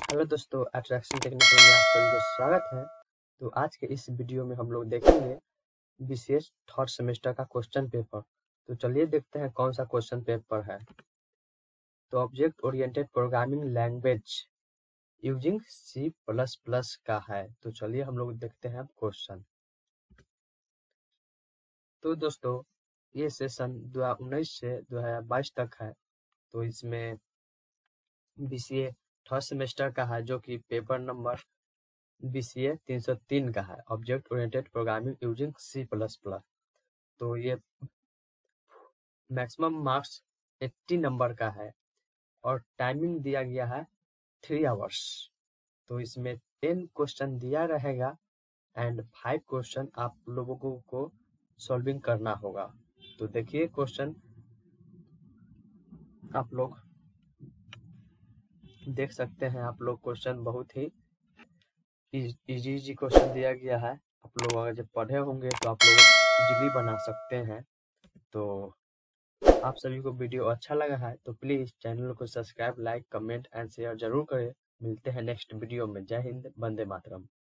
Hello दोस्तों, attraction technical में आप सभी का स्वागत है। तो आज के इस वीडियो में हम लोग देखेंगे बीसीएस थर्ड सेमेस्टर का क्वेश्चन पेपर। तो चलिए देखते हैं कौन सा क्वेश्चन पेपर है। तो object oriented programming language using C++ का है। तो चलिए हम लोग देखते हैं क्वेश्चन। तो दोस्तों ये सेशन 2019 से 2022 तक है। तो इसमें बीसीए थर्ड सेमेस्टर का है, जो कि पेपर नंबर बीसीए 303 का है, object oriented programming using C++। तो ये मैक्सिमम मार्क्स 80 नंबर का है और टाइमिंग दिया गया है 3 आवर्स। तो इसमें 10 क्वेश्चन दिया रहेगा एंड 5 क्वेश्चन आप लोगों को सॉल्विंग करना होगा। तो देखिए क्वेश्चन आप लोग देख सकते हैं। आप लोग क्वेश्चन बहुत ही इजी क्वेश्चन दिया गया है। आप लोग अगर जब पढ़े होंगे तो आप लोग इजीली बना सकते हैं। तो आप सभी को वीडियो अच्छा लगा है तो प्लीज़ चैनल को subscribe, like, comment and share जरूर करें। मिलते हैं नेक्स्ट वीडियो में। जय हिंद, वंदे मातरम।